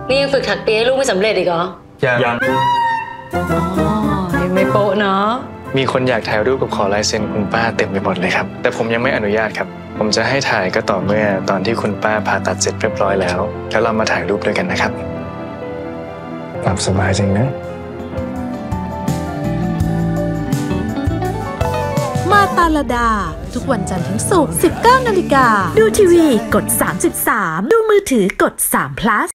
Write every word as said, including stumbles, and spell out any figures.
นี่ยังฝึกถักเปียให้ลูกไม่สำเร็จอีกเหรอยังอ๋อยังไม่โป๊ะเนาะมีคนอยากถ่ายรูปกับขอลายเซ็นคุณป้าเต็มไปหมดเลยครับแต่ผมยังไม่อนุญาตครับผมจะให้ถ่ายก็ต่อเมื่อตอนที่คุณป้าผ่าตัดเสร็จเรียบร้อยแล้วแล้วเรามาถ่ายรูปด้วยกันนะครับหลับสบายจริงนะมาตาลดาทุกวันจันทร์ถึงศุกร์ สิบเก้านาฬิกาดูทีวีกดสามสิบสามดูมือถือกดสาม plus